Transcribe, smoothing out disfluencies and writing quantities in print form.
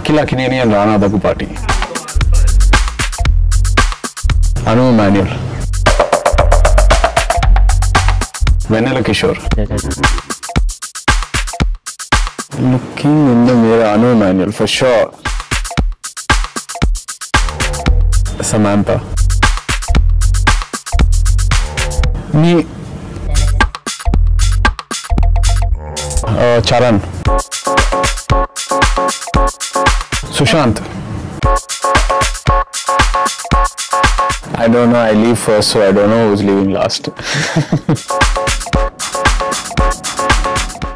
Akhil Akineni and Rana Daggubati. Anu Emanuel. Vanilla Kishore. Looking in the mirror, Anu Emanuel for sure. Samantha. Me. Charan. Sushant. I don't know, I leave first, so I don't know who's leaving last.